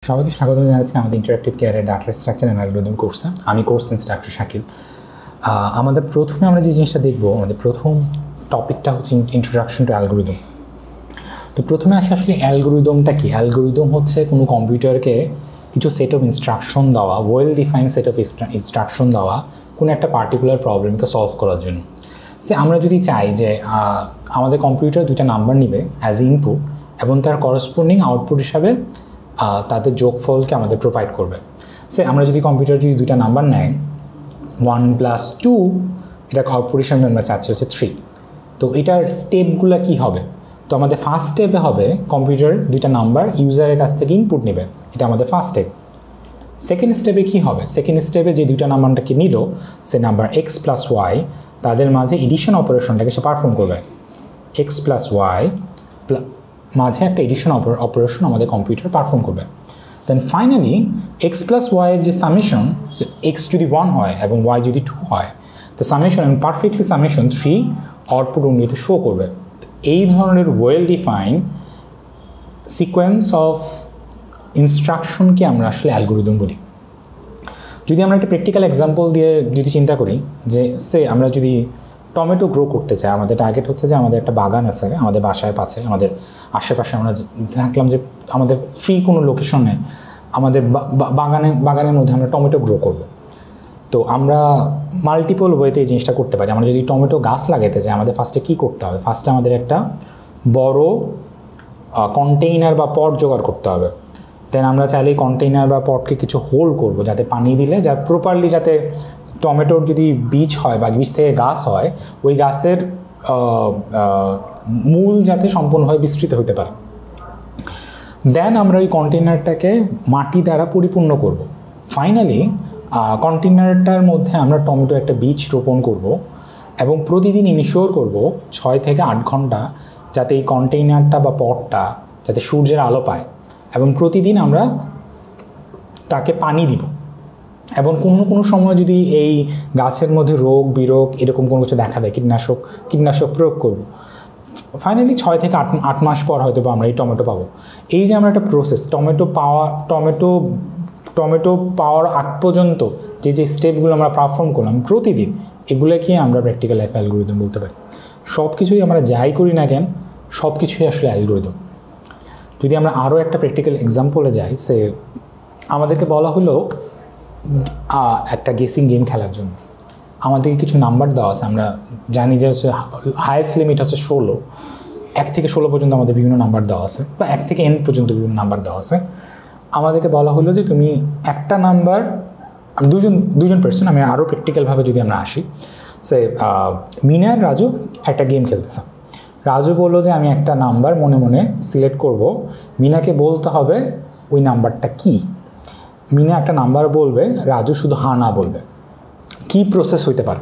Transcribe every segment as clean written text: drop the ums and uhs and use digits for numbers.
সবাইকে স্বাগত জানাচ্ছি আমাদের ইন্টারেক্টিভ কেয়ারের ডাটা স্ট্রাকচার অ্যান্ড অ্যালগরিদম কোর্সে। আমি কোর্স ইনস্ট্রাক্টর শাকিল। আমাদের প্রথমে আমরা যে জিনিসটা দেখব, আমাদের প্রথম টপিকটা হচ্ছে ইন্ট্রোডাকশন টু অ্যালগরিদম। তো প্রথমে আসলে অ্যালগরিদমটা কি? অ্যালগরিদম হচ্ছে কোনো কম্পিউটারকে কিছু সেট অফ ইনস্ট্রাকশন দেওয়া, well defined set of instruction দেওয়া কোনো একটা পার্টিকুলার প্রবলেমকে সলভ করার জন্য। আমরা যদি চাই যে আমাদের কম্পিউটার দুইটা নাম্বার নিবে অ্যাজ ইনপুট এবং তার করসপন্ডিং আউটপুট হিসাবে তাদের যোগফলকে আমাদের প্রোভাইড করবে। আমরা যদি কম্পিউটার যদি দুইটা নাম্বার নেয় 1+2, এটা আউটপুট হিসাবে আমরা চাচ্ছি হচ্ছে 3। তো এটার স্টেপগুলো কি হবে? তো আমাদের ফার্স্ট স্টেপে হবে কম্পিউটার দুইটা নাম্বার ইউজারের কাছ থেকে ইনপুট নেবে, এটা আমাদের ফার্স্ট স্টেপ। সেকেন্ড স্টেপে কি হবে? সেকেন্ড স্টেপে যে দুইটা নাম্বারটাকে নিল, সে নাম্বার x + y, তাদের মাঝে এডিশন অপারেশনটাকে সে পারফর্ম করবে। x + y মাঝে একটা এডিশন অপারেশন আমাদের কম্পিউটার পারফর্ম করবে। দেন ফাইনালি x + y এর যে সামেশন, x যদি 1 হয় এবং y যদি 2 হয়, তো সামেশন এবং পারফেক্টলি সামেশন 3 আউটপুট উন্নতি শো করবে। এই ধরনের ওয়েল ডিফাইন সিকোয়েন্স অফ ইনস্ট্রাকশনকে আমরা আসলে অ্যালগরিদম বলি। যদি আমরা একটা প্র্যাকটিক্যাল এক্সাম্পল দিয়ে যদি চিন্তা করি, যে আমরা যদি টমেটো গ্রো করতে চাই, আমাদের টার্গেট হচ্ছে যে আমাদের একটা বাগান আছে আমাদের বাসার পাশে, আমাদের আশেপাশে আমরা দেখলাম যে আমাদের ফ্রি কোনো লোকেশন নেই, আমাদের বাগানের মধ্যে আমরা টমেটো গ্রো করব। তো আমরা মাল্টিপল ওয়েতে এই জিনিসটা করতে পারি। আমরা যদি টমেটো গাছ লাগাতে চাই, আমাদের ফার্স্টে কী করতে হবে? ফার্স্টে আমাদের একটা বড় কন্টেইনার বা পট জোগাড় করতে হবে। দেন আমরা চাইলে কন্টেইনার বা পটকে কিছু হোল করব, যাতে পানি দিলে যা প্রপারলি, যাতে টমেটোর যদি বীজ হয় বা বীজ থেকে গাছ হয়, ওই গাছের মূল যাতে সম্পূর্ণভাবে বিস্তৃত হতে পারে। দেন আমরা ওই কন্টেইনারটাকে মাটি দ্বারা পরিপূর্ণ করব। ফাইনালি কন্টেইনারটার মধ্যে আমরা টমেটো একটা বীজ রোপণ করব এবং প্রতিদিন ইনশিওর করব 6 থেকে 8 ঘন্টা যাতে এই কন্টেইনারটা বা পটটা যাতে সূর্যের আলো পায়, এবং প্রতিদিন আমরা তাকে পানি দিব। এবং কোনো সময় যদি এই গাছের মধ্যে রোগ বিরোগ এরকম কোনো কিছু দেখা দেয়, কীটনাশক প্রয়োগ করব। ফাইনালি 6 থেকে 8 মাস পর হয়তো বা আমরা এই টমেটো পাবো। এই যে আমরা একটা প্রসেস, টমেটো পাওয়ার আগ পর্যন্ত যে স্টেপগুলো আমরা পারফর্ম করলাম প্রতিদিন, এগুলোকে আমরা প্র্যাকটিক্যাল লাইফ অ্যালগরিদম বলতে পারি। সব কিছুই আমরা যাই করি না কেন, সব কিছুই আসলে অ্যালগরিদম। যদি আমরা আরও একটা প্র্যাকটিক্যাল এক্সাম্পলে যাই, আমাদেরকে বলা হলো একটা গেসিং গেম খেলার জন্য। আমাদেরকে কিছু নাম্বার দেওয়া আছে, আমরা জানি যে হচ্ছে হায়েস্ট লিমিট হচ্ছে 16, 1 থেকে 16 পর্যন্ত আমাদের বিভিন্ন নাম্বার দেওয়া আছে, বা 1 থেকে n পর্যন্ত বিভিন্ন নাম্বার দেওয়া আছে। আমাদেরকে বলা হলো যে তুমি একটা নাম্বার, দুজন পার্সন, আমি আরও প্র্যাকটিক্যালভাবে যদি আমরা আসি, মিনা আর রাজু একটা গেম খেলতেছে। রাজু বললো যে আমি একটা নাম্বার মনে মনে সিলেক্ট করব, মিনাকে বলতে হবে ওই নাম্বারটা কি। মিনা একটা নাম্বার বলবে, রাজু শুধু হা না বলবে। কি প্রসেস হইতে পারে?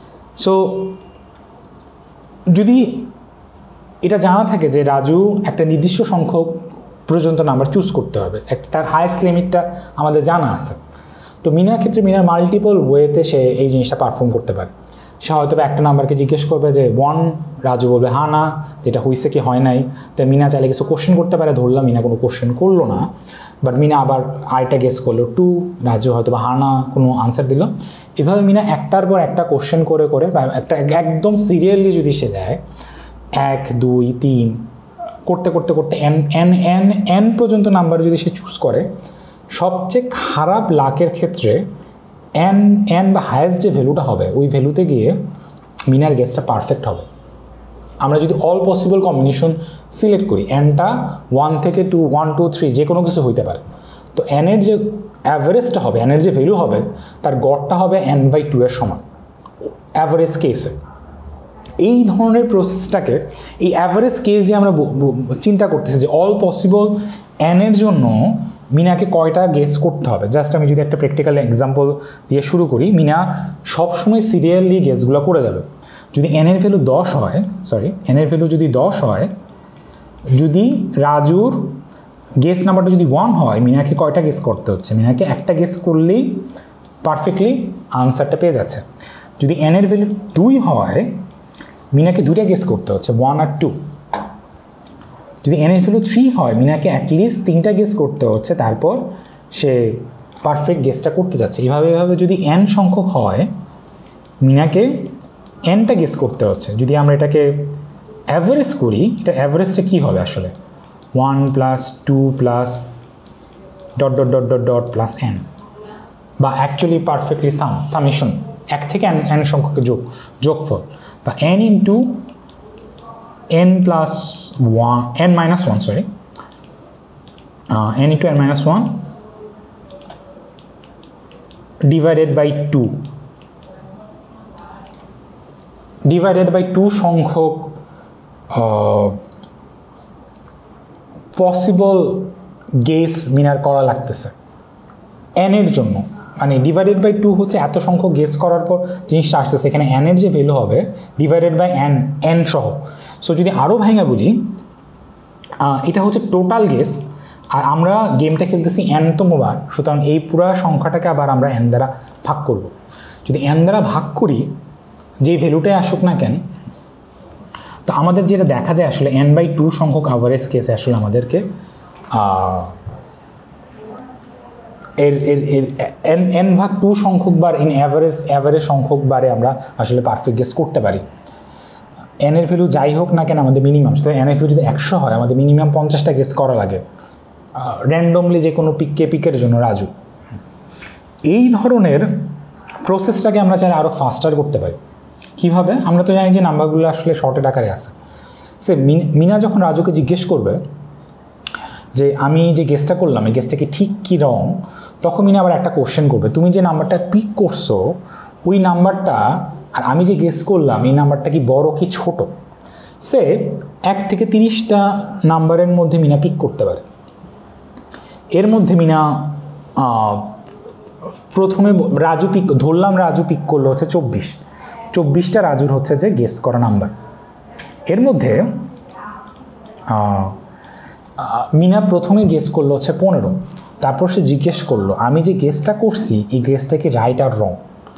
যদি এটা জানা থাকে যে রাজু একটা নির্দিষ্ট সংখ্যক পর্যন্ত নাম্বার চুজ করতে হবে, তার হাইয়েস্ট লিমিটটা আমাদের জানা আছে, তো মিনার ক্ষেত্রে মিনার মাল্টিপল ওয়েতে সে এই জিনিসটা পারফর্ম করতে পারে। সে হয়তো একটা নাম্বারকে জিজ্ঞেস করবে যে 1, রাজু বলবে হা না, যেটা হয়েছে কি হয় নাই। তো মিনা চাইলে কিছু কোশ্চেন করতে পারে, ধরলাম মিনা কোনো কোশ্চেন করলো না, বাট মিনা আবার আরেকটা গেস করলো 2, রাজু হয়তো বা হা না কোনো আনসার দিল। এভাবে মিনা একটার পর একটা কোশ্চেন করে বা একটা একদম সিরিয়ালি যদি সে যায় 1, 2, 3 করতে n পর্যন্ত নাম্বার যদি সে চুজ করে, সবচেয়ে খারাপ লাকের ক্ষেত্রে n বা হায়েস্ট যে ভ্যালুটা হবে, ওই ভ্যালুতে গিয়ে মিনার গেসটা পারফেক্ট হবে। আমরা যদি অল পসিবল কম্বিনেশন সিলেক্ট করি, nটা 1 থেকে 2, 1, 2, 3 যে কোনো কিছু হইতে পারে, তো n-এর যে অ্যাভারেজটা হবে, n-এর যে ভ্যালু হবে, তার গড়টা হবে n/2 এর সমান অ্যাভারেজ কেসে। এই ধরনের প্রসেসটাকে, এই অ্যাভারেজ কেস যে আমরা চিন্তা করতেছি যে অল পসিবল n-এর জন্য মিনাকে কয়টা গেস করতে হবে। জাস্ট আমি যদি একটা প্র্যাকটিক্যাল এক্সাম্পল দিয়ে শুরু করি, মিনা সবসময় সিরিয়ালি গেসগুলো করে যাবে। যদি n-এর ভ্যালু 10 হয়, n-এর ভ্যালু যদি 10 হয়, যদি রাজুর গেস নাম্বারটা যদি 1 হয়, মিনাকে কয়টা গেস করতে হচ্ছে? মিনাকে একটা গেস করলেই পারফেক্টলি আনসারটা পেয়ে যাচ্ছে। যদি n-এর ভ্যালু 2 হয়, মিনাকে 2টা গেস করতে হচ্ছে, 1 আর 2। যদি n এর ভ্যালু 3 হয় মিনাকে অ্যাটলিস্ট 3টা গেস করতে হচ্ছে, তারপর সে পারফেক্ট গেসটা করতে যাচ্ছে। এভাবে যদি n সংখ্যক হয় মিনাকে nটা গেস করতে হচ্ছে। যদি আমরা এটাকে অ্যাভারেজ করি, এটা অ্যাভারেজটা কী হবে আসলে 1 + 2 + ... +n, বা অ্যাকচুয়ালি পারফেক্টলি সামেশন 1 থেকে n সংখ্যকের যোগফল, বা n into n + 1 n - 1 sorry n into n - 1 divided by 2 সংখ্যক পসিবল গেস মিনার করা লাগতেছে n এর জন্য। মানে ডিভাইডেড বাই 2 হচ্ছে এত সংখ্যক গেস করার পর জিনিসটা আসতেছে, এখানে n এর যে ভ্যালু হবে ডিভাইডেড বাই n সহ। সো যদি আরও ভাঙা বলি, এটা হচ্ছে টোটাল গেস, আর আমরা গেমটা খেলতেছি n-তম বার, সুতরাং এই পুরো সংখ্যাটাকে আবার আমরা n দ্বারা ভাগ করব। যদি n দ্বারা ভাগ করি, যে ভ্যালুটাই আসুক না কেন, তো আমাদের যেটা দেখা যায় আসলে n/2 সংখ্যক অ্যাভারেজ কেসে আসলে আমাদেরকে n/2 সংখ্যক বার ইন অ্যাভারেজ সংখ্যক বারে আমরা আসলে পারফেক্ট গেস করতে পারি। n এর ভ্যালু যাই হোক না কেন আমাদের মিনিমাম, তো n এর ভ্যালু যদি 100 হয় আমাদের মিনিমাম 50টা গেস করা লাগে র্যান্ডমলি যে কোনো পিকের জন্য রাজু। এই ধরনের প্রসেসটাকে আমরা চাইলে আরও ফাস্টার করতে পারি। কীভাবে? আমরা তো জানি যে নাম্বারগুলো আসলে শর্টেড আকারে আছে। সে মিনা যখন রাজুকে জিজ্ঞেস করবে যে আমি যে গেসটা করলাম এই গেসটা কি ঠিক কি রং, তখন মিনা আবার একটা কোশ্চেন করবে, তুমি যে নাম্বারটা পিক করছো ওই নাম্বারটা আর আমি যে গেস করলাম এই নাম্বারটা কি বড় কি ছোট। সে 1 থেকে 30টা নাম্বারের মধ্যে মিনা পিক করতে পারে। এর মধ্যে মিনা প্রথমে রাজু ধরলাম রাজু পিক করলো হচ্ছে 24টা রাজুর হচ্ছে যে গেস করা নাম্বার। এর মধ্যে মিনা প্রথমে গেস করলো হচ্ছে 15, তারপর সে জিজ্ঞেস করলো আমি যে গেসটা করছি এই গেসটা কি রাইট আর রং।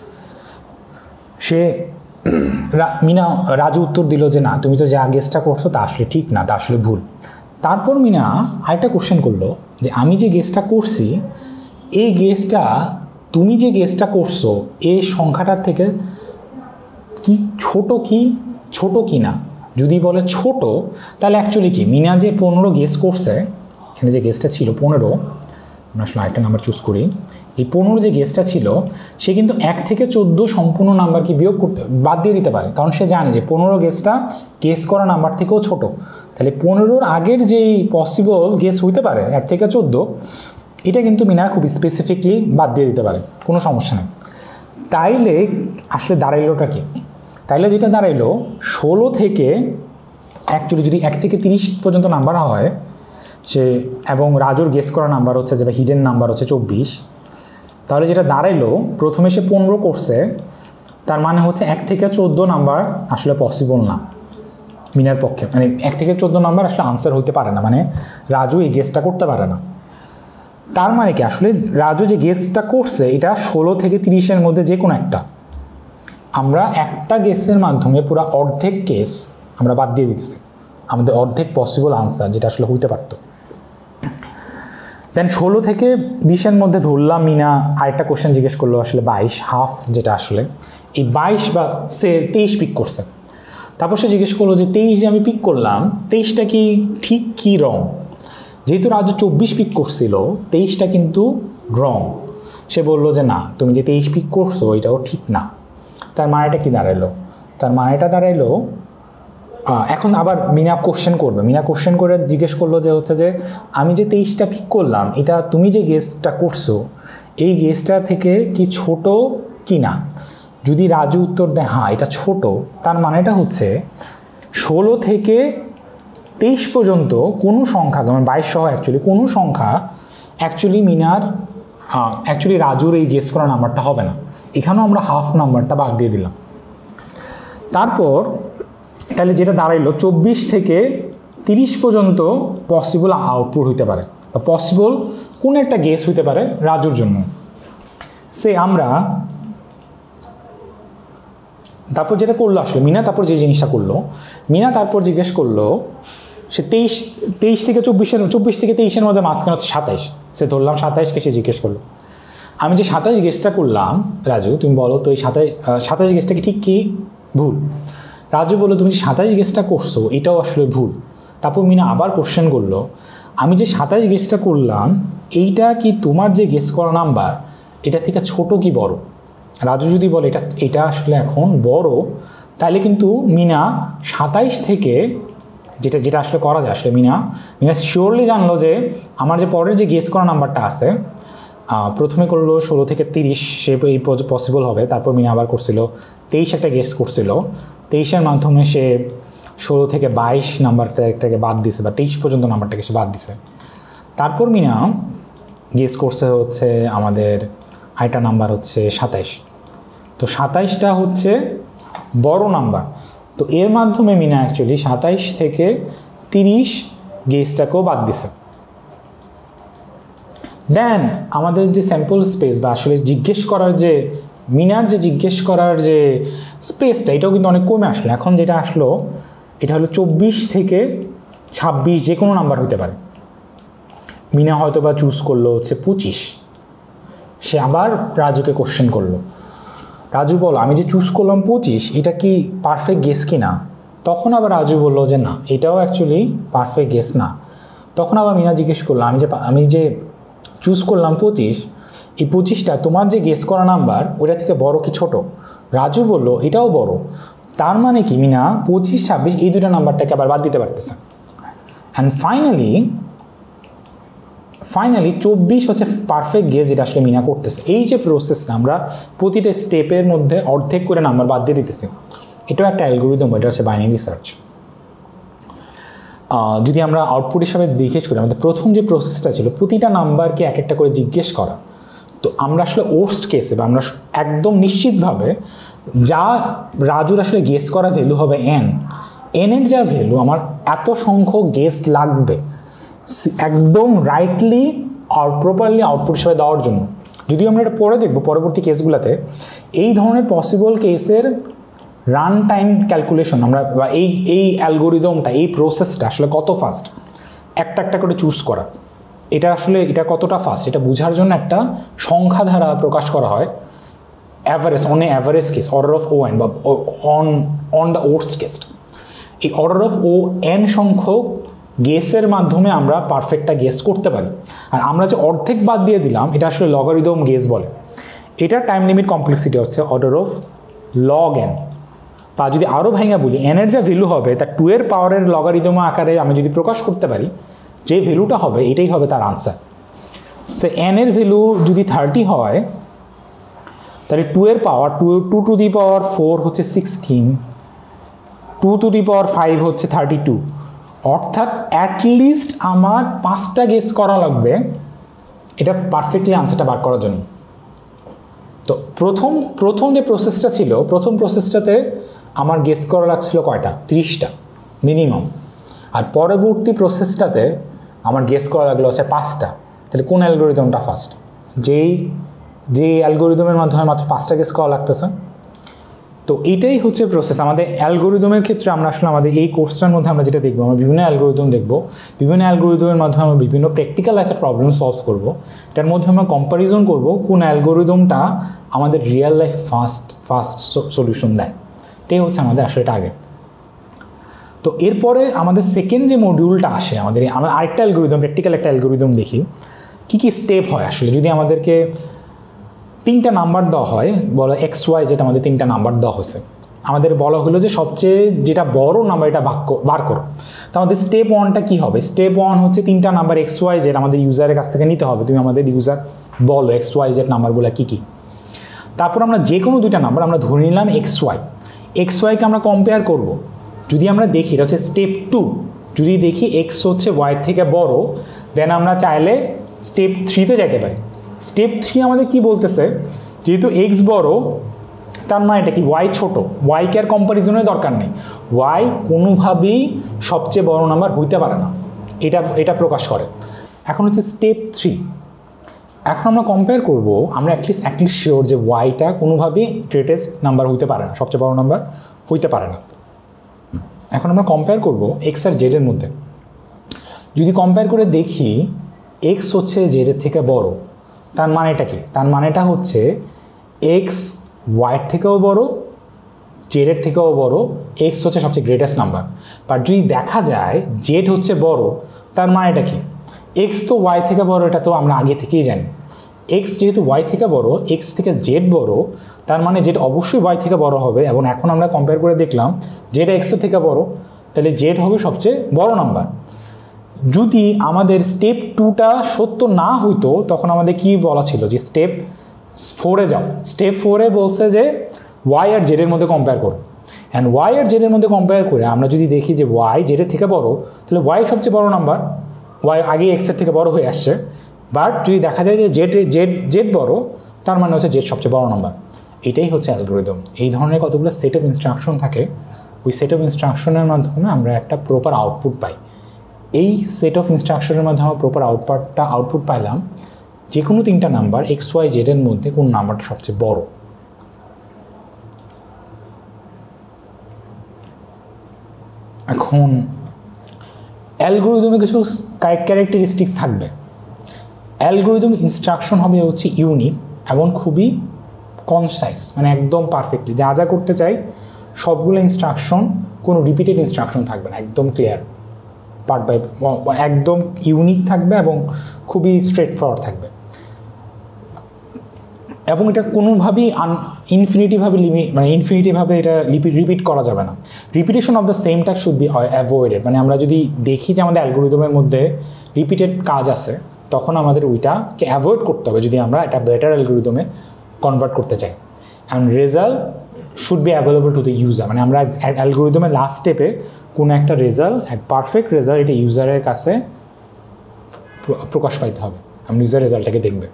রাজু উত্তর দিল যে না, তুমি তো যা গেসটা করছো তা আসলে ঠিক না, তা আসলে ভুল। তারপর মিনা আরেকটা কোশ্চেন করলো যে আমি যে গেসটা করছি এই গেসটা তুমি যে গেসটা করছো এই সংখ্যাটার থেকে কি ছোট কি না। যদি বলে ছোট, তাহলে অ্যাকচুয়ালি কি মিনা যে 15 গেস করছে, এখানে যে গেসটা ছিল 15, আমরা আসলে আরেকটা নাম্বার চুজ করি, এই 15 যে গেসটা ছিল সে কিন্তু 1 থেকে 14 সম্পূর্ণ নাম্বারকে বাদ দিয়ে দিতে পারে, কারণ সে জানে যে 15 গেসটা গেস করা নাম্বার থেকেও ছোট। তাহলে 15-র আগের যেই পসিবল গেস হইতে পারে 1 থেকে 14, এটা কিন্তু মিনা খুব স্পেসিফিকলি বাদ দিয়ে দিতে পারে, কোনো সমস্যা নেই। তাইলে আসলে দাঁড়াইলোটা কি? তাইলে যেটা দাঁড়াইলো 16 থেকে অ্যাকচুয়ালি যদি 1 থেকে 30 পর্যন্ত নাম্বার হয় সে, এবং রাজুর গেস করা নাম্বার হচ্ছে যে হিডেন নাম্বার হচ্ছে 24, তাহলে যেটা দাঁড়াইলো প্রথমে সে 15 করছে, তার মানে হচ্ছে 1 থেকে 14 নাম্বার আসলে পসিবল না মিনার পক্ষে। মানে 1 থেকে 14 নাম্বার আসলে আনসার হইতে পারে না, মানে রাজু এই গেসটা করতে পারে না। তার মানে কি আসলে রাজু যে গেসটা করছে এটা 16 থেকে 30-এর মধ্যে যে কোনো একটা। আমরা একটা গেসের মাধ্যমে পুরো অর্ধেক কেস আমরা বাদ দিয়ে দিতেছি, আমাদের অর্ধেক পসিবল আনসার যেটা আসলে হইতে পারত। দেন 16 থেকে 20-এর মধ্যে ধরলাম মিনা আরেকটা কোশ্চেন জিজ্ঞেস করলো আসলে 22 হাফ, যেটা আসলে এই 22 বা সে 23 পিক করছে। তারপর সে জিজ্ঞেস করলো যে 23 যে আমি পিক করলাম 23টা কি ঠিক কি রং। যেহেতু রাজু 24 পিক করছিল 23টা কিন্তু রং, সে বললো যে না তুমি যে 23 পিক করছো এটাও ঠিক না। তার মানেটা কি দাঁড়াইলো? তার মানেটা দাঁড়াইলো এখন আবার মিনা কোশ্চেন করবে। মিনা কোশ্চেন করে জিজ্ঞেস করলো যে হচ্ছে যে আমি যে 23টা পিক করলাম এটা তুমি যে গেসটা করছো এই গেসটা থেকে কি ছোট কি না। যদি রাজু উত্তর দেয় হ্যাঁ এটা ছোট, তার মানেটা হচ্ছে 16 থেকে 23 পর্যন্ত কোনো সংখ্যা, মানে 22 সহ অ্যাকচুয়ালি কোনো সংখ্যা অ্যাকচুয়ালি মিনার অ্যাকচুয়ালি রাজুর এই গেস করা নাম্বারটা হবে না। এখানেও আমরা হাফ নাম্বারটা বাদ দিয়ে দিলাম। তারপর তাহলে যেটা দাঁড়াইলো 24 থেকে 30 পর্যন্ত পসিবল আউটপুট হইতে পারে, বা পসিবল কোন একটা গেস হইতে পারে রাজুর জন্য। সে আমরা তারপর যেটা করলো আসলে মিনা, তারপর যে জিনিসটা করলো মিনা তারপর জিজ্ঞেস করলো সে 23 থেকে 24 থেকে 23-এর মধ্যে মাঝখানে হচ্ছে 27, সে ধরলাম 27কে সে জিজ্ঞেস করলো। আমি যে 27 গেসটা করলাম, রাজু তুমি বলো তো এই 27 গেসটা কি ঠিক কি ভুল? রাজু বললো তুমি যে 27 গেসটা করছো এটাও আসলে ভুল। তারপর মিনা আবার কোশ্চেন করলো, আমি যে 27 গেসটা করলাম এইটা কি তোমার যে গেস করা নাম্বার এটা থেকে ছোট কি বড়? রাজু যদি বলে এটা আসলে এখন বড়, তাহলে কিন্তু মিনা 27 থেকে যেটা আসলে করা যায়, আসলে মিনা শিওরলি জানলো যে আমার যে পরের যে গেস করা নাম্বারটা আছে, প্রথমে করলো 16 থেকে 30, সে এই পসিবল হবে। তারপর মিনা আবার করছিল 23 একটা গেস করছিল, 23-এর মাধ্যমে সে 16 থেকে 22 নাম্বারটাকে বাদ দিছে, বা 23 পর্যন্ত নাম্বারটাকে সে বাদ দিছে। তারপর মিনা গেস করছে হচ্ছে আমাদের আরেকটা নাম্বার হচ্ছে 27। তো 27টা হচ্ছে বড় নাম্বার, তো এর মাধ্যমে মিনা অ্যাকচুয়ালি 27 থেকে 30 গেসটাকেও বাদ দিছে। দেন আমাদের যে স্যাম্পল স্পেস বা আসলে জিজ্ঞেস করার যে মিনার যে জিজ্ঞেস করার যে স্পেসটা, এটাও কিন্তু অনেক কমে আসলো। এখন যেটা আসলো এটা হলো 24 থেকে 26, যে কোনো নাম্বার হতে পারে। মিনা হয়তো বা চুজ করলো হচ্ছে 25, সে আবার রাজুকে কোশ্চেন করলো, রাজু বলো আমি যে চুজ করলাম 25 এটা কি পারফেক্ট গেস কি না? তখন আবার রাজু বললো যে না, এটাও অ্যাকচুয়ালি পারফেক্ট গেস না। তখন আবার মিনা জিজ্ঞেস করলো, আমি যে চুজ করলাম 25, এই 25টা তোমার যে গেস করা নাম্বার ওটা থেকে বড় কি ছোট? রাজু বলল এটাও বড়। তার মানে কি মিনা 25, 26 এই দুটো নাম্বারটাকে আবার বাদ দিতে পারতেছে। অ্যান্ড ফাইনালি 24 হচ্ছে পারফেক্ট গেস, যেটা আসলে মিনা করতেছে। এই যে প্রসেসটা, আমরা প্রতিটা স্টেপের মধ্যে অর্ধেক করে নাম্বার বাদ দিয়ে দিতেছি, এটাও একটা অ্যালগরিদম, এটা হচ্ছে বাইনারি সার্চ। যদি আমরা আউটপুট হিসাবে জিজ্ঞেস করি, আমাদের প্রথম যে প্রসেসটা ছিল প্রতিটা নাম্বারকে এক একটা করে জিজ্ঞেস করা, তো আমরা আসলে ওর্স্ট কেসে বা আমরা একদম নিশ্চিতভাবে যা রাজুর আসলে গেস করা ভ্যালু হবে এনের যা ভ্যালু আমার এত সংখ্যক গেস লাগবে একদম রাইটলি আর প্রপারলি আউটপুট হিসাবে দেওয়ার জন্য। যদিও আমরা এটা পরে দেখব পরবর্তী কেসগুলোতে, এই ধরনের পসিবল কেসের রান টাইম ক্যালকুলেশন আমরা বা এই অ্যালগোরিদমটা, এই প্রসেসটা আসলে কত ফাস্ট একটা করে চুজ করা, এটা কতটা ফাস্ট এটা বোঝার জন্য একটা সংখ্যা দ্বারা প্রকাশ করা হয় average, on a average case, order of O(n) বা অন দ্য ওর্স্ট কেস। এই অর্ডার অফ O(n) সংখ্যক গেসের মাধ্যমে আমরা পারফেক্টটা গেস করতে পারি। আর আমরা যে অর্ধেক বাদ দিয়ে দিলাম এটা আসলে লগারিদম গেস বলে। এটার টাইম লিমিট কমপ্লেক্সিটি হচ্ছে অর্ডার অফ log n, বা যদি আরও ভাঙা বলি এনের যে ভ্যালু হবে তার 2 এর পাওয়ারের লগারিদম আকারে আমি যদি প্রকাশ করতে পারি, যে ভ্যালুটা হবে এটাই হবে তার আনসার। সে n এর ভ্যালু যদি 30 হয় তাহলে 2 এর পাওয়ার 2 টু দি পাওয়ার 4 হচ্ছে 16, 2 টু দি পাওয়ার 5 হচ্ছে 32, অর্থাৎ অ্যাটলিস্ট আমার 5টা গেস করা লাগবে এটা পারফেক্টলি আনসারটা বার করার জন্য। তো প্রথম যে প্রসেসটা ছিল, প্রথম প্রসেসটাতে আমার গেস করা লাগছিল কয়টা? 30টা মিনিমাম। আর পরবর্তী প্রসেসটাতে আমার গেস করা লাগলো হচ্ছে 5টা। তাহলে কোন অ্যালগোরিদমটা ফার্স্ট? যে অ্যালগোরিদমের মাধ্যমে মাত্র 5টা গেস করা লাগতেছে। তো এইটাই হচ্ছে প্রসেস। আমাদের অ্যালগোরিদমের ক্ষেত্রে আমরা আসলে আমাদের এই কোর্সটার মধ্যে আমরা যেটা দেখবো, আমরা বিভিন্ন অ্যালগোরিদম দেখবো, বিভিন্ন অ্যালগোরিদমের মাধ্যমে আমরা বিভিন্ন প্র্যাকটিক্যাল লাইফের প্রবলেম সলভ করবো। এটার মধ্যে আমরা কম্প্যারিজন করবো কোন অ্যালগোরিদমটা আমাদের রিয়েল লাইফ ফাস্ট সলিউশন দেয়। এটাই হচ্ছে আমাদের আসলে টার্গেট। তো এরপরে আমাদের সেকেন্ড যে মডিউলটা আসে, আমরা আরেকটা অ্যালগোরিদম, প্র্যাকটিক্যাল একটা অ্যালগোরিদম দেখি কী স্টেপ হয় আসলে যদি আমাদেরকে 3টা নাম্বার দেওয়া হয়, বলো XY, যেটা আমাদের 3টা নাম্বার দেওয়া হয়েছে, আমাদের বলা হলো যে সবচেয়ে যেটা বড় নাম্বার এটা বার করো। তো আমাদের স্টেপ 1টা কী হবে? স্টেপ 1 হচ্ছে 3টা নাম্বার XY যেটা আমাদের ইউজারের কাছ থেকে নিতে হবে। তুমি আমাদের ইউজার বলো XY যে নাম্বারগুলো কী কী। তারপর আমরা যে কোনো 2টা নাম্বার আমরা ধরে নিলাম XYকে আমরা কম্পেয়ার করব। যদি আমরা দেখি এটা হচ্ছে স্টেপ 2, যদি দেখি X হচ্ছে Y থেকে বড়, দেন আমরা চাইলে স্টেপ 3তে যাইতে পারি। স্টেপ 3 আমাদের কি বলতেছে, যেহেতু X বড় তার মানে এটা কি Y ছোট, Yকে আর কম্প্যারিজনের দরকার নেই, Y কোনোভাবেই সবচেয়ে বড় নাম্বার হইতে পারে না, এটা প্রকাশ করে। এখন হচ্ছে স্টেপ 3, এখন আমরা কম্পেয়ার করব, আমরা অ্যাটলিস্ট শিওর যে Yটা কোনোভাবেই গ্রেটেস্ট নাম্বার হইতে পারে না, সবচেয়ে বড় নাম্বার হইতে পারে না। এখন আমরা কম্পেয়ার করব X আর Z এর মধ্যে। যদি কম্পেয়ার করে দেখি এক্স হচ্ছে জেডের থেকে বড়, তার মানেটা কি? তার মানেটা হচ্ছে এক্স ওয়াইয়ের থেকেও বড়, জেডের থেকেও বড়, এক্স হচ্ছে সবচেয়ে গ্রেটেস্ট নাম্বার। বাট যদি দেখা যায় জেড হচ্ছে বড়, তার মানেটা কি? এক্স তো ওয়াই থেকে বড়, এটা তো আমরা আগে থেকেই জানি। এক্স যেহেতু ওয়াই থেকে বড়, এক্স থেকে জেড বড়, তার মানে জেড অবশ্যই ওয়াই থেকে বড় হবে। এবং এখন আমরা কম্পেয়ার করে দেখলাম জেড এক্সের থেকে বড়, তাহলে জেড হবে সবচেয়ে বড় নাম্বার। যদি আমাদের স্টেপ 2টা সত্য না হইতো, তখন আমাদের কি বলা ছিল যে স্টেপ 4-এ যাও। স্টেপ 4-এ বলছে যে ওয়াই আর জেডের মধ্যে কম্পেয়ার করো। অ্যান্ড ওয়াই আর জেডের মধ্যে কম্পেয়ার করে আমরা যদি দেখি যে ওয়াই জেডের থেকে বড়, তাহলে ওয়াই সবচেয়ে বড় নাম্বার, ওয়াই আগে এক্সের থেকে বড় হয়ে আসছে। বাট যদি দেখা যায় যে জেড বড়, তার মানে হচ্ছে জেড সবচেয়ে বড় নাম্বার। এটাই হচ্ছে অ্যালগরিদম। এই ধরনের কতগুলো সেট অফ ইনস্ট্রাকশন থাকে, ওই সেট অফ ইনস্ট্রাকশনের মাধ্যমে আমরা একটা প্রপার আউটপুট পাই। এই সেট অফ ইনস্ট্রাকশনের মাধ্যমে আমরা প্রপার আউটপুট পাইলাম যে কোনো 3টা নাম্বার এক্স ওয়াই জেডের মধ্যে কোন নাম্বারটা সবচেয়ে বড়। এখন অ্যালগরিদমে কিছু ক্যারেক্টারিস্টিক্স থাকবে। অ্যালগরিদম ইনস্ট্রাকশন হবে হচ্ছে ইউনিক এবং খুবই কনসাইজ, মানে একদম পারফেক্টলি যা যা করতে চাই সবগুলো ইনস্ট্রাকশন, কোনো রিপিটেড ইনস্ট্রাকশন থাকবে না, একদম ক্লিয়ার, পার্ট বাই একদম ইউনিক থাকবে এবং খুবই স্ট্রেট ফরওয়ার্ড থাকবে। এবং এটা কোনোভাবেই ইনফিনিটিভাবে এটা রিপিট করা যাবে না। Repetition of the same task should be avoided. মানে আমরা যদি দেখি যে আমাদের অ্যালগরিদমের মধ্যে রিপিটেড কাজ আছে, তখন আমাদের ওইটাকে অ্যাভয়েড করতে হবে যদি আমরা এটা বেটার অ্যালগরিদমে কনভার্ট করতে চাই। And result should be available to the user. মানে আমরা অ্যালগরিদমের লাস্ট স্টেপে কোনো একটা রেজাল্ট, এক পারফেক্ট রেজাল্ট, এটা ইউজারের কাছে প্রকাশ পাইতে হবে, আমরা ইউজার রেজাল্টটাকে দেখবে।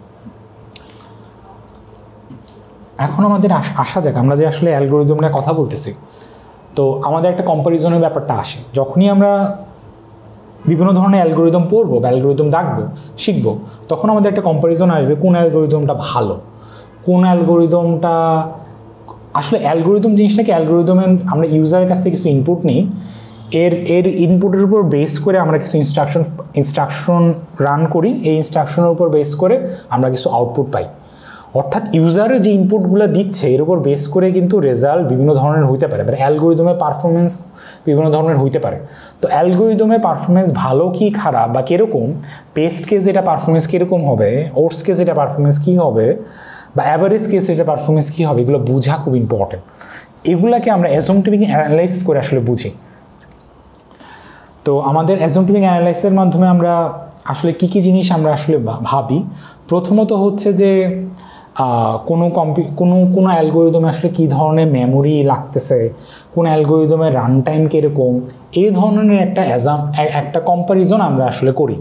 এখন আমাদের আসা যাক, আমরা যে আসলে অ্যালগরিদম নিয়ে কথা বলতেছি, তো আমাদের একটা কম্প্যারিজনের ব্যাপারটা আসে। যখনই আমরা বিভিন্ন ধরনের অ্যালগরিদম পড়বো বা অ্যালগরিদম দেখবো, শিখবো, তখন আমাদের একটা কম্প্যারিজন আসবে কোন অ্যালগরিদমটা ভালো, কোন অ্যালগরিদমটা আসলে অ্যালগরিদম জিনিসটাকে অ্যালগরিদমের আমরা ইউজারের কাছ থেকে কিছু ইনপুট নিই, এর ইনপুটের উপর বেস করে আমরা কিছু ইনস্ট্রাকশন রান করি, এই ইনস্ট্রাকশনের উপর বেস করে আমরা কিছু আউটপুট পাই। অর্থাৎ ইউজারের যে ইনপুটগুলো দিচ্ছে এর উপর বেস করে কিন্তু রেজাল্ট বিভিন্ন ধরনের হইতে পারে, মানে অ্যালগরিদমের পারফরমেন্স বিভিন্ন ধরনের হইতে পারে। তো অ্যালগরিদমের পারফরমেন্স ভালো কি খারাপ বা কীরকম, বেস্ট কেস এটা পারফরমেন্স কীরকম হবে, ওর্স্ট কেস এটা পারফরমেন্স কী হবে, বা অ্যাভারেজ কেস এটা পারফরমেন্স কী হবে, এগুলো বোঝা খুব ইম্পর্টেন্ট। এগুলাকে আমরা অ্যাজম্পটিভ অ্যানালাইসিস করে আসলে বুঝি। তো আমাদের অ্যাজম্পটিভ অ্যানালাইসিসের মাধ্যমে আমরা আসলে কী কী জিনিস আমরা আসলে ভাবি। প্রথমত হচ্ছে যে কোনো অ্যালগরিদমে আসলে কী ধরনের মেমোরি লাগতেছে, কোন অ্যালগরিদমের রান টাইম কীরকম, এই ধরনের একটা কম্প্যারিজন আমরা আসলে করি।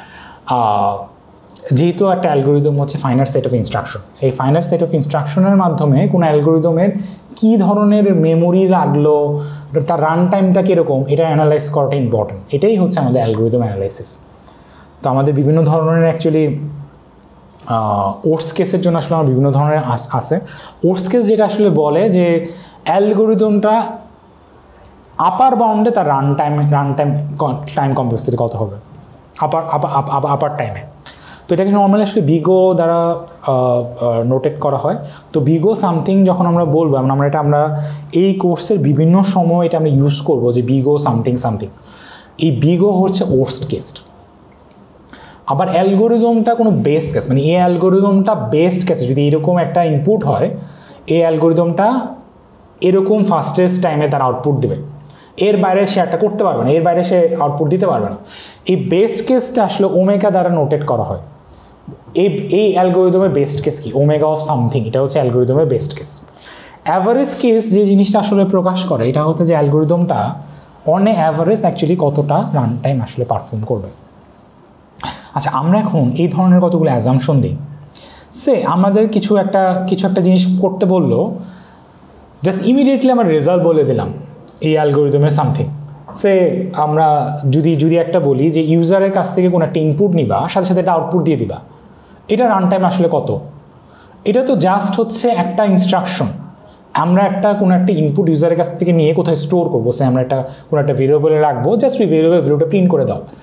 যেহেতু একটা অ্যালগরিদম হচ্ছে ফাইনাইট সেট অফ ইনস্ট্রাকশন, এই ফাইনাইট সেট অফ ইনস্ট্রাকশনের মাধ্যমে কোনো অ্যালগরিদমের কী ধরনের মেমোরি লাগলো, তার রান টাইমটা কীরকম, এটা অ্যানালাইজ করাটা ইম্পর্টেন্ট। এটাই হচ্ছে আমাদের অ্যালগরিদম অ্যানালাইসিস। তো আমাদের বিভিন্ন ধরনের অ্যাকচুয়ালি ওর্স কেসের জন্য আসলে আমার বিভিন্ন ধরনের আছে। ওর্স কেস যেটা আসলে বলে যে অ্যালগরিদমটা আপার বাউন্ডে তার রান টাইম কমপ্লেক্সিটি কত হবে, আপার টাইমে। তো এটাকে নর্মালি আসলে বিগো দ্বারা নোটেট করা হয়। তো বিগো সামথিং যখন আমরা বলবো, আমরা এই কোর্সের বিভিন্ন সময় এটা আমরা ইউজ করবো যে বিগো সামথিং। এই বিগো হচ্ছে ওর্স্ট কেস। আবার অ্যালগরিদমটা কোনো বেস্ট কেস, মানে এই অ্যালগরিদমটা বেস্ট কেসে যদি এরকম একটা ইনপুট হয়, এই অ্যালগরিদমটা এরকম ফাস্টেস্ট টাইমে তার আউটপুট দেবে, এর বাইরে সে একটা করতে পারবে না, এর বাইরে সে আউটপুট দিতে পারবে না। এই বেস্ট কেসটা আসলে ওমেগা দ্বারা নোটেট করা হয়। এই অ্যালগরিদমের বেস্ট কেস কি, ওমেগা অফ সামথিং, এটা হচ্ছে অ্যালগরিদমের বেস্ট কেস। অ্যাভারেজ কেস যে জিনিসটা আসলে প্রকাশ করে, এটা হচ্ছে যে অ্যালগরিদমটা অন এ অ্যাভারেজ অ্যাকচুয়ালি কতটা রান টাইম আসলে পারফর্ম করবে। আচ্ছা, আমরা এখন এই ধরনের কতগুলো অ্যাজাম্পশন দিই। আমাদের কিছু একটা জিনিস করতে বললো, জাস্ট ইমিডিয়েটলি আমার রেজাল্ট বলে দিলাম এই অ্যালগরিদমের সামথিং। আমরা যদি একটা বলি যে ইউজারের কাছ থেকে কোনো একটা ইনপুট নিবা, সাথে সাথে একটা আউটপুট দিয়ে দিবা, এটা রান টাইম আসলে কত? এটা তো জাস্ট হচ্ছে একটা ইনস্ট্রাকশন। আমরা কোনো একটা ইনপুট ইউজারের কাছ থেকে নিয়ে কোথায় স্টোর করবো, আমরা কোনো একটা ভেরিয়েবলে রাখবো, জাস্ট ওই ভেরিয়েবলটা প্রিন্ট করে দাও।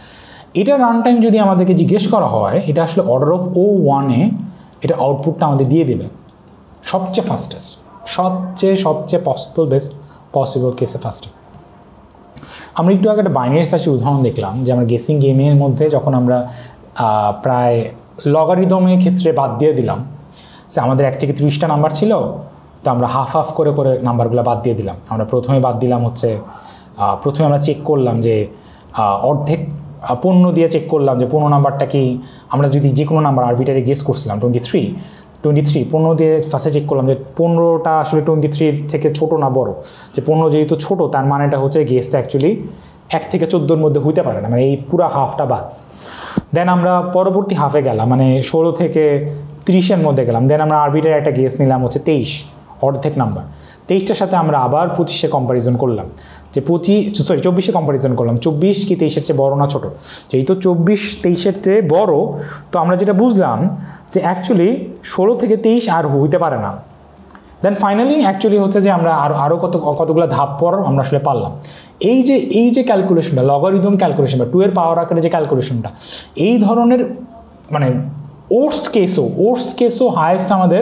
এটা রান টাইম যদি আমাদেরকে জিজ্ঞেস করা হয়, এটা আসলে অর্ডার অফ O1-এ এটা আউটপুটটা আমাদের দিয়ে দেবে সবচেয়ে ফাস্টেস্ট, সবচেয়ে পসিবল কেসে ফাস্টে। আমরা একটু আগে একটা বাইনারি সার্চের উদাহরণ দেখলাম যে আমরা গেসিং গেমের মধ্যে যখন আমরা প্রায় লগারিদমের ক্ষেত্রে বাদ দিয়ে দিলাম, সে আমাদের 1 থেকে 30টা নাম্বার ছিল, তো আমরা হাফ করে নাম্বারগুলো বাদ দিয়ে দিলাম। আমরা প্রথমে বাদ দিলাম হচ্ছে প্রথমে আমরা চেক করলাম যে অর্ধেক 15 দিয়ে চেক করলাম যে 15 নাম্বারটা কি, আমরা যদি যে কোনো নাম্বার আরবিটারি গেস করছিলাম 23 15 দিয়ে ফার্স্টে চেক করলাম যে 15টা আসলে 23 থেকে ছোট না বড়, যে 15 যেহেতু ছোট তার মানেটা হচ্ছে গেসটা অ্যাকচুয়ালি 1 থেকে 14-র মধ্যে হইতে পারে না, মানে এই পুরো হাফটা বাদ। দেন আমরা পরবর্তী হাফে গেলাম, মানে 16 থেকে 30-এর মধ্যে গেলাম। দেন আমরা আরবিটারি একটা গেস নিলাম হচ্ছে 23, অর্ধেক নাম্বার। 23টার সাথে আমরা আবার 25-এ কম্প্যারিজন করলাম, যে 24-এ কম্প্যারিজন করলাম 24 কি 23-এর চেয়ে বড় না ছোট। যেহেতু 24 23-এর চেয়ে বড়, তো আমরা যেটা বুঝলাম যে অ্যাকচুয়ালি 16 থেকে 23 আর হইতে পারে না। দেন ফাইনালি অ্যাকচুয়ালি হচ্ছে যে আমরা আরও কতগুলো ধাপ পর আমরা আসলে পারলাম। এই যে ক্যালকুলেশনটা, লগারিদম ক্যালকুলেশন বা 2 এর পাওয়ার আকারে যে ক্যালকুলেশনটা, এই ধরনের মানে ওর্স্ট কেসও হায়েস্ট আমাদের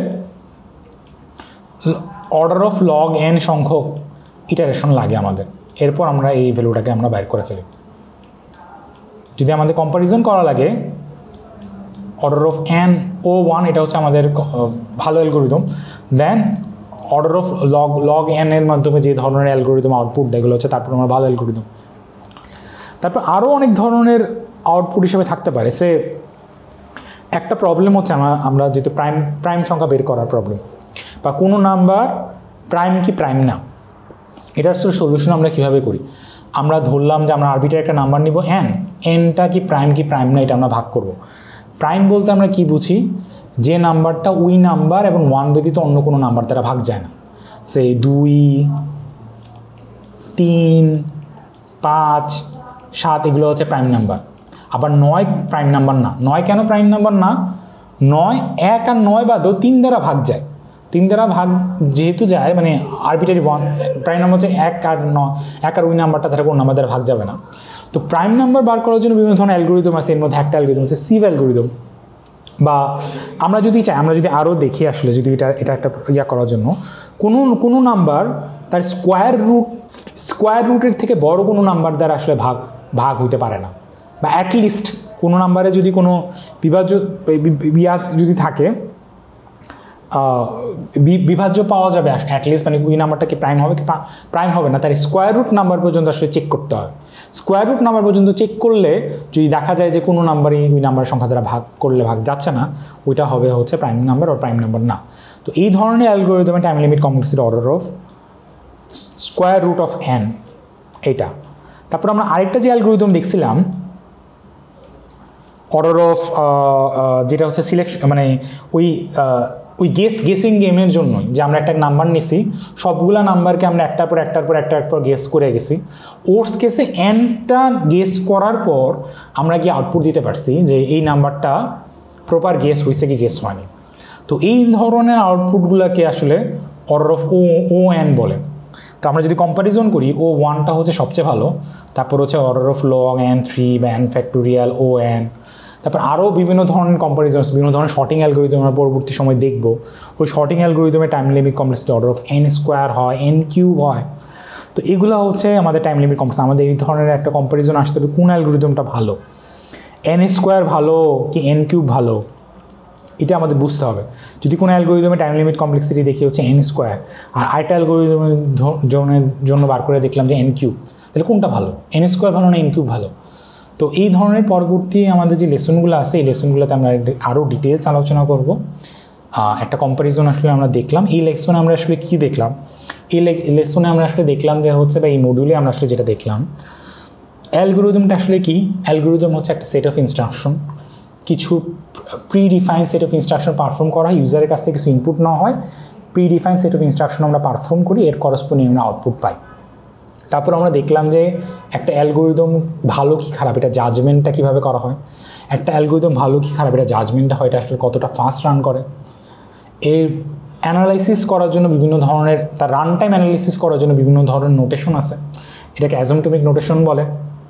অর্ডার অফ লগ এন সংখ্যক ইটারেশন লাগে আমাদের। এরপর আমরা এই ভ্যালুটাকে আমরা বাইর করে ফেলি। যদি আমাদের কম্প্যারিজন করা লাগে অর্ডার অফ এন O1, এটা হচ্ছে আমাদের ভালো algorithm. Then order of log N এর মাধ্যমে যে ধরনের অ্যালগোরিদম আউটপুট দেগুলো হচ্ছে, তারপর আমরা ভালো অ্যালগোরিদম। তারপর আরও অনেক ধরনের আউটপুট হিসেবে থাকতে পারে। সে একটা প্রবলেম হচ্ছে আমরা যেহেতু প্রাইম সংখ্যা বের করার প্রবলেম, বা কোনো নাম্বার প্রাইম কি প্রাইম না, এটার সলিউশন আমরা কীভাবে করি। আমরা ধরলাম যে আমরা আরবিটারি একটা নাম্বার নিব এনটা কি প্রাইম না, এটা আমরা ভাগ করব। প্রাইম বলতে আমরা কি বুঝি, যে নাম্বারটা ওই নাম্বার এবং 1 ব্যতীত অন্য কোনো নাম্বার দ্বারা ভাগ যায় না। সেই 2, 3, 5, 7 এগুলো হচ্ছে প্রাইম নাম্বার। আবার 9 প্রাইম নাম্বার না। 9 কেন প্রাইম নাম্বার না? 9 1 আর 9 বাদও 3 দ্বারা ভাগ যায়। 3 দ্বারা ভাগ যেহেতু যায়, মানে আরবিটারি প্রাইম নাম্বার হচ্ছে 1 আর ওই নাম্বারটা দ্বারা কোনো নাম্বার দ্বারা ভাগ যাবে না। তো প্রাইম নাম্বার বার করার জন্য বিভিন্ন ধরনের অ্যালগোরিদম আছে। এর মধ্যে একটা অ্যালগোরিদম হচ্ছে সিভ অ্যালগোরিদম। বা আমরা যদি চাই, আমরা যদি আরও দেখি আসলে যদি এটা একটা করার জন্য কোনো নাম্বার তার স্কোয়ার রুটের থেকে বড় কোনো নাম্বার দ্বারা আসলে ভাগ হইতে পারে না। বা অ্যাটলিস্ট কোনো নাম্বারে যদি কোনো যদি থাকে, বিভাজ্য পাওয়া যাবে অ্যাটলিস্ট, মানে ওই নাম্বারটা কি প্রাইম হবে কি প্রাইম হবে না, তার স্কোয়ার রুট নাম্বার পর্যন্ত আসলে চেক করতে হবে। স্কোয়ার রুট নাম্বার পর্যন্ত চেক করলে যদি দেখা যায় যে কোনো নাম্বারই ওই নাম্বারের সংখ্যা দ্বারা ভাগ করলে ভাগ যাচ্ছে না, ওইটা হবে হচ্ছে প্রাইম নাম্বার আর প্রাইম নাম্বার না। তো এই ধরনের অ্যালগোরিদমে time limit complexity order of square root of n এইটা। তারপর আমরা আরেকটা যে অ্যালগোরিদম দেখছিলাম অর্ডার অফ, যেটা হচ্ছে সিলেকশন, মানে ওই গেসিং গেমের জন্যই, যে আমরা একটা নাম্বার নিছি, সবগুলা নাম্বারকে আমরা একটার পর গেস করে গেছি। ওর্স কেসে nটা গেস করার পর আমরা কি আউটপুট দিতে পারছি যে এই নাম্বারটা প্রপার গেস হয়েছে কি গেস হয়নি। তো এই ধরনের আউটপুটগুলোকে আসলে অর্ডার অফ ON বলে। তো আমরা যদি কম্প্যারিজন করি, O1টা হচ্ছে সবচেয়ে ভালো, তারপর হচ্ছে অর্ডার অফ লগ n3 বা n ফ্যাক্টোরিয়াল ON। তারপর আরও বিভিন্ন ধরনের কম্প্যারিজনস, বিভিন্ন ধরনের শর্টিং অ্যালগোরিদম আমরা পরবর্তী সময় দেখব। ওই শর্টিং অ্যালগোরিদমে time limit complexity order of n² হয়, n³ হয়। তো এগুলো হচ্ছে আমাদের টাইম লিমিট কমপ্লেক্স। আমাদের এই ধরনের একটা কম্প্যারিজন আসতে হবে কোন অ্যালগোরিদমটা ভালো, n² ভালো কি n³ ভালো, এটা আমাদের বুঝতে হবে। যদি কোনো অ্যালগোরিদমে টাইম লিমিট কমপ্লেক্সিটি দেখি হচ্ছে n², আর আরেকটা অ্যালগোরিদমের জন্য বার করে দেখলাম যে n³, তাহলে কোনটা ভালো, n² ভালো না n³ ভালো? তো এই ধরনের পরবর্তী আমাদের যে লেসনগুলো আছে, এই লেসনগুলোতে আমরা আরও ডিটেলস আলোচনা করব। একটা কম্প্যারিজন আসলে আমরা দেখলাম। এই লেসনে আমরা আসলে কী দেখলাম, এই লেসনে আমরা আসলে দেখলাম যে হচ্ছে, বা এই মডিউলে আমরা আসলে যেটা দেখলাম, অ্যালগোরিদমটা আসলে কি। অ্যালগোরিদম হচ্ছে একটা সেট অফ ইনস্ট্রাকশন, কিছু predefine set of instruction perform করা হয়, ইউজারের কাছ থেকে কিছু ইনপুট নেওয়া হয়, প্রিডিফাইন সেট অফ ইনস্ট্রাকশন আমরা পারফর্ম করি, এর করসপন্ডিং আমরা আউটপুট পাই। তারপর আমরা দেখলাম যে একটা অ্যালগোরিদম ভালো কি খারাপ, এটা জাজমেন্টটা কীভাবে করা হয়, একটা অ্যালগোরিদম ভালো কি খারাপ এটা জাজমেন্টটা হয়, এটা আসলে কতটা ফাস্ট রান করে, এর অ্যানালাইসিস করার জন্য বিভিন্ন ধরনের, তার রান টাইম অ্যানালাইসিস করার জন্য বিভিন্ন ধরনের নোটেশন আছে, এটাকে অ্যাজমটোমিক নোটেশন বলে।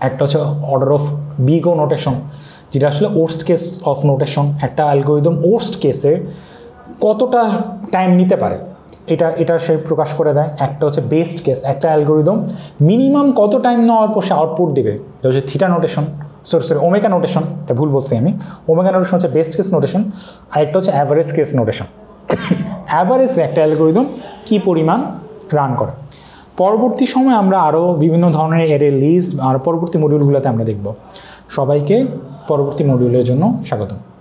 একটা হচ্ছে order of big O notation, যেটা আসলে ওর্স্ট কেস অফ নোটেশন। একটা অ্যালগোরিদম ওর্স্ট কেসে কতটা টাইম নিতে পারে এটা সে প্রকাশ করে দেয়। একটা হচ্ছে বেস্ট কেস, একটা অ্যালগোরিদম মিনিমাম কত টাইম নেওয়ার পর সে আউটপুট দেবে, এটা হচ্ছে theta notation, sorry omega notation, এটা ভুল বলছি আমি। ওমেগা নোটেশন হচ্ছে বেস্ট কেস নোটেশন, আর একটা হচ্ছে অ্যাভারেজ কেস নোটেশন। অ্যাভারেজে একটা অ্যালগোরিদম কী পরিমাণ রান করে। পরবর্তী সময় আমরা আরও বিভিন্ন ধরনের অ্যারে লিস্ট আর পরবর্তী মডিউলগুলোতে আমরা দেখব। সবাইকে পরবর্তী মডিউলের জন্য স্বাগতম।